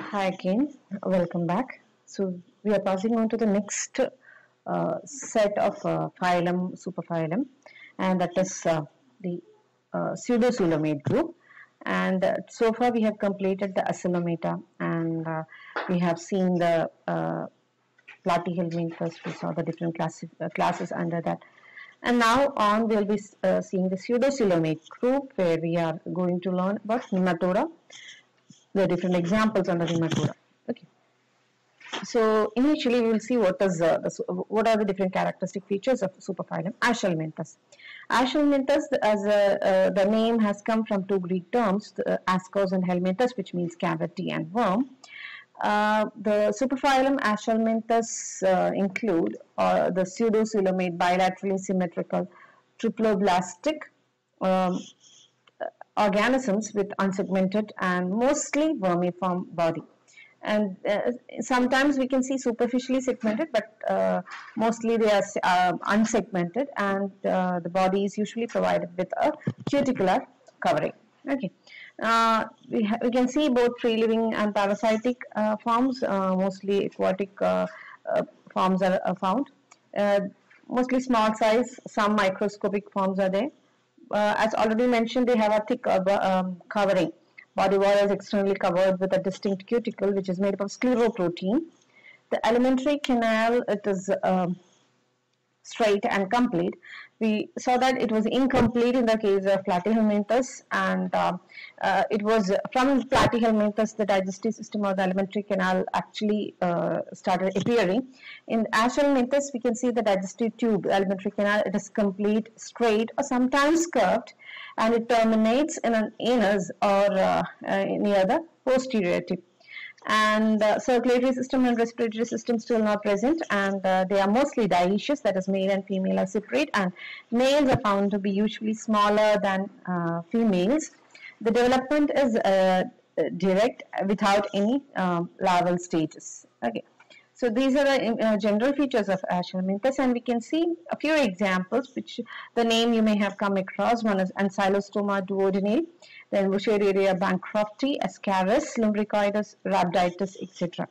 Hi again, welcome back. So we are passing on to the next set of phylum, superphylum, and that is the pseudocoelomate group. And so far we have completed the Acylometa, and we have seen the Platyhelminthes. We saw the different classes under that. And now on we'll be seeing the pseudocoelomate group, where we are going to learn about nematoda, the different examples under nematoda. Okay. So initially we will see what are the different characteristic features of superphylum Aschelminthus. Aschelminthus, as the name has come from two Greek terms, askos and helminthus, which means cavity and worm. The superphylum Aschelminthus include the pseudocoelomate, bilaterally symmetrical, triploblastic organisms with unsegmented and mostly vermiform body. And sometimes we can see superficially segmented, but mostly they are unsegmented, and the body is usually provided with a cuticular covering. Okay. We can see both free living and parasitic forms. Mostly aquatic forms are found. Mostly small size, some microscopic forms are there. As already mentioned, they have a thick covering. Body wall is externally covered with a distinct cuticle, which is made up of scleroprotein. The alimentary canal, it is straight and complete. We saw that it was incomplete in the case of Platyhelminthes, and it was from Platyhelminthes the digestive system or the alimentary canal actually started appearing. In Aschelminthus, we can see the digestive tube, the alimentary canal, it is complete, straight, or sometimes curved, and it terminates in an anus or near the posterior tip. And circulatory system and respiratory system still not present, and they are mostly dioecious, that is male and female are separate, and males are found to be usually smaller than females. The development is direct without any larval stages. Okay. So these are the general features of Aschelminthus, and we can see a few examples which the name you may have come across. One is Ancylostoma duodenale, then Wuchereria bancrofti, Ascaris, Lumbricoides, Rhabditis, etc.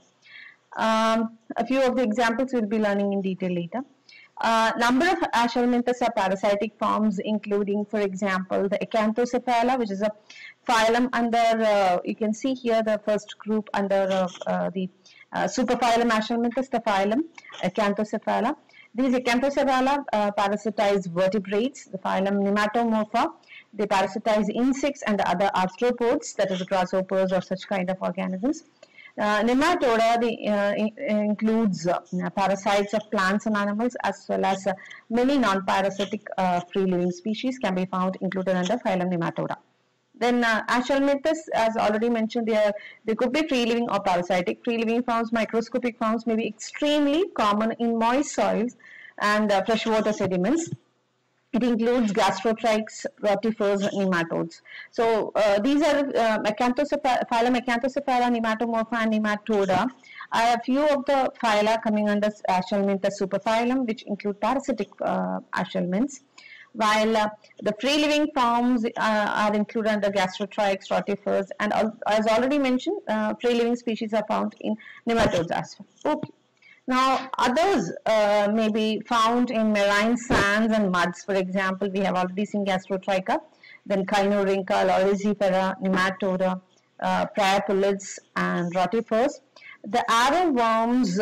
A few of the examples we'll be learning in detail later. Number of Aschelminthus are parasitic forms, including, for example, the Acanthocephala, which is a phylum under, you can see here the first group under the superphylum Aschelminthus, the phylum Acanthocephala. These Acanthocephala parasitize vertebrates. The phylum Nematomorpha, they parasitize insects and other arthropods, that is grasshoppers or such kind of organisms. Nematoda includes parasites of plants and animals, as well as many non-parasitic free-living species can be found included under phylum Nematoda. Then Aschelminthus, as already mentioned, they could be free-living or parasitic. Free-living forms, microscopic forms may be extremely common in moist soils and freshwater sediments. It includes gastrotrichs, rotifers, nematodes. So these are phylum Acanthocephala, Nematomorpha, and Nematoda are a few of the phyla coming under Aschelminthus superphylum, which include parasitic Aschelminths, while the free-living forms are included under gastrotrichs, rotifers, and as already mentioned, free-living species are found in nematodes as well. Okay. Now, others may be found in marine sands and muds. For example, we have already seen Gastrotricha, then Chinorhyncha, Loricifera, Nematoda, Priapulids, and Rotifers. The arrow worms,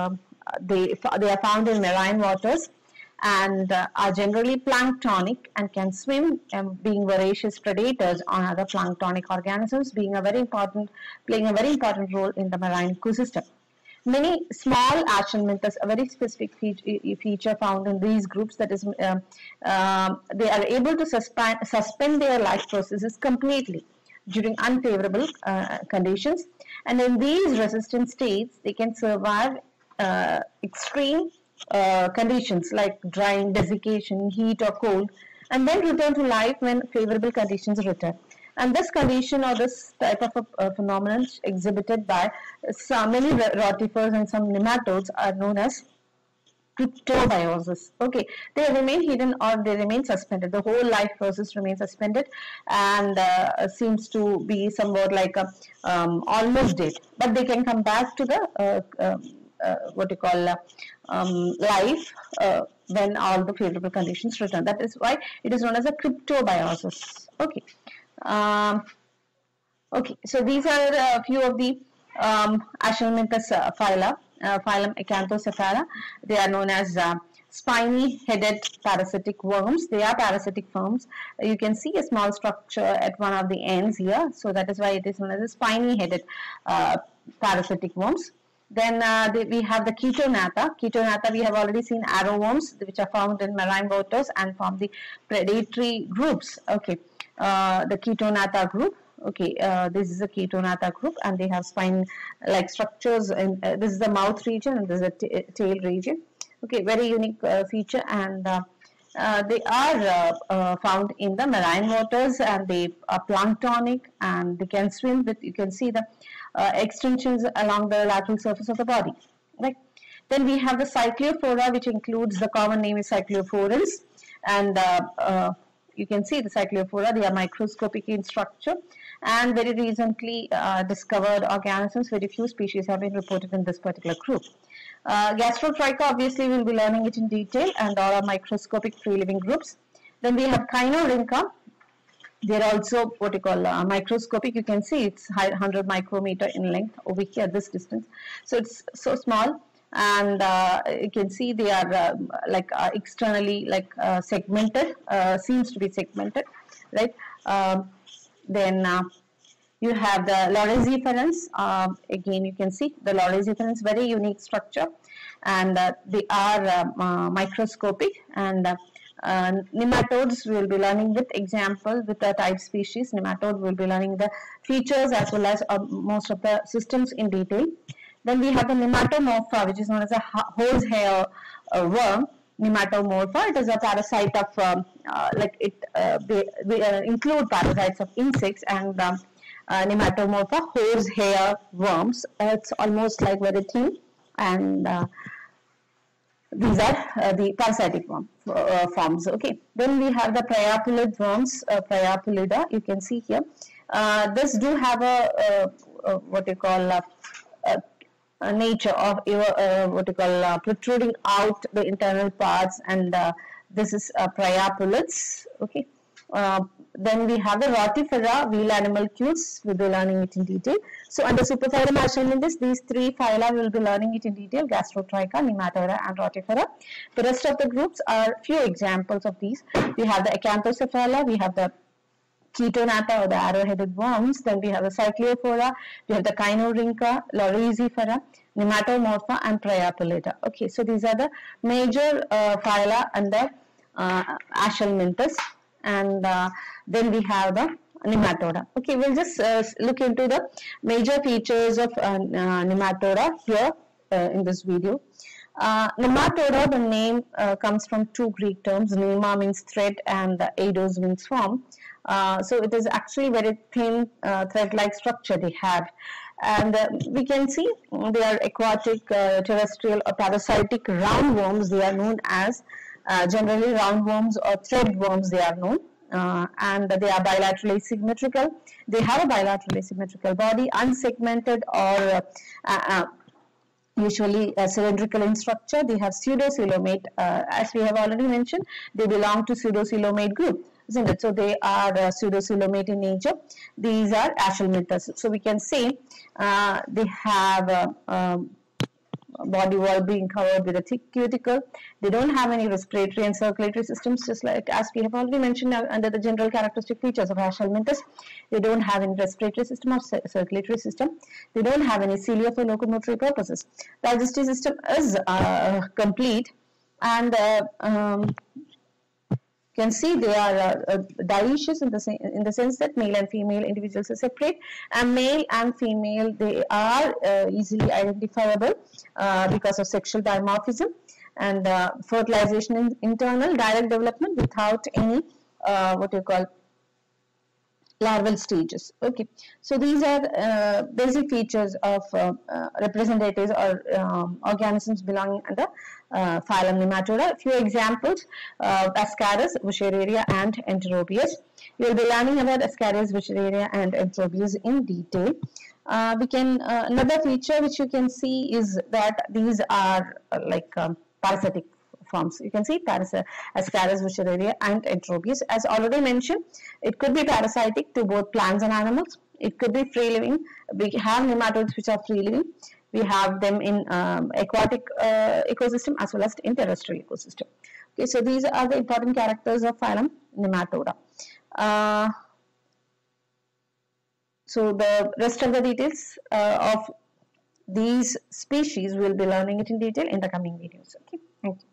they are found in marine waters and are generally planktonic and can swim, being voracious predators on other planktonic organisms, playing a very important role in the marine ecosystem. Many small Aschelminthus, a very specific feature found in these groups, that is, they are able to suspend their life processes completely during unfavorable conditions, and in these resistant states, they can survive extreme conditions like drying, desiccation, heat, or cold, and then return to life when favorable conditions return. And this condition or this type of a phenomenon exhibited by many rotifers and some nematodes are known as cryptobiosis. Okay, they remain hidden or they remain suspended. The whole life process remains suspended and seems to be somewhat like a almost dead, but they can come back to the what you call life when all the favorable conditions return. That is why it is known as a cryptobiosis. Okay. Okay, so these are a few of the Aschelminthus phyla, phylum Acanthocephali. They are known as spiny-headed parasitic worms. They are parasitic worms. You can see a small structure at one of the ends here, so that is why it is known as a spiny-headed parasitic worms. Then we have the Chaetognatha. Chaetognatha, we have already seen arrowworms, which are found in marine waters and from the predatory groups. Okay, the Chaetognatha group. Okay, this is a Chaetognatha group, and they have spine-like structures. And this is the mouth region, and this is the tail region. Okay, very unique feature, and they are found in the marine waters, and they are planktonic, and they can swim with. You can see the extensions along the lateral surface of the body. Right. Then we have the Cyclophora, which includes the common name is Cyclophorans, and you can see the Cyclophora. They are microscopic in structure and very recently discovered organisms. Very few species have been reported in this particular group. Gastrotricha, obviously we'll be learning it in detail, and all are microscopic free living groups. Then we have Chinorhyncha. They're also what you call microscopic. You can see it's 100 micrometer in length over here, this distance. So it's so small, and you can see they are externally segmented, seems to be segmented, right? Then you have the Loresiferans. Again, you can see the Loresiferans, very unique structure, and they are microscopic. And nematodes, we will be learning with example with the type species. Nematode, we will be learning the features as well as most of the systems in detail. Then we have the Nematomorpha, which is known as a horsehair worm. Nematomorpha, it is a parasite of they include parasites of insects, and Nematomorpha, horsehair worms. It's almost like very thin, and these are the parasitic forms. Okay. Then we have the Priapulid worms, Priapulida. You can see here. This do have a what you call nature of protruding out the internal parts, and this is Priapulids. Okay. Then we have the Rotifera, wheel animalcules. We'll be learning it in detail. So under Superphylum Aschelminthus, these three phyla we will be learning it in detail: Gastrotricha, Nematode, and Rotifera. The rest of the groups are few examples of these. We have the Acanthocephali, we have the Chaetognatha or the arrow-headed worms. Then we have the Cyclophora, we have the Chinorhyncha, Loresifera, Nematomorpha, and Priapulida. Okay, so these are the major phyla under Aschelminthus, and then we have the Nematoda. Okay, we'll just look into the major features of Nematoda here in this video. Nematoda, the name comes from two Greek terms. Nema means thread, and eidos means form. So it is actually very thin thread-like structure they have, and we can see they are aquatic, terrestrial, or parasitic roundworms. They are known as generally roundworms or threadworms. They are known. And they are bilaterally symmetrical. They have a bilaterally symmetrical body, unsegmented or usually cylindrical in structure. They have pseudocoelomate. As we have already mentioned, they belong to pseudocoelomate group, isn't it? So they are pseudocoelomate in nature. These are Aschelminthus. So we can say they have body wall being covered with a thick cuticle. They don't have any respiratory and circulatory systems, just like as we have already mentioned under the general characteristic features of Aschelminthus. They don't have any respiratory system or circulatory system. They don't have any cilia for locomotory purposes. Digestive system is complete, and you can see they are dioecious in the sense that male and female individuals are separate, and male and female, they are easily identifiable because of sexual dimorphism, and fertilization in internal direct development without any larval stages. Okay, so these are basic features of representatives or organisms belonging under phylum Nematoda. A few examples: Ascaris, Wuchereria, and Enterobius. You will be learning about Ascaris, Wuchereria, and Enterobius in detail. Another feature which you can see is that these are parasitic forms. You can see Ascaris, Wuchereria, and Enterobius. As already mentioned, it could be parasitic to both plants and animals. It could be free living. We have nematodes which are free living. We have them in aquatic ecosystem as well as in terrestrial ecosystem. Okay, so these are the important characters of phylum Nematoda. So the rest of the details of these species we'll be learning it in detail in the coming videos. Okay, thank you.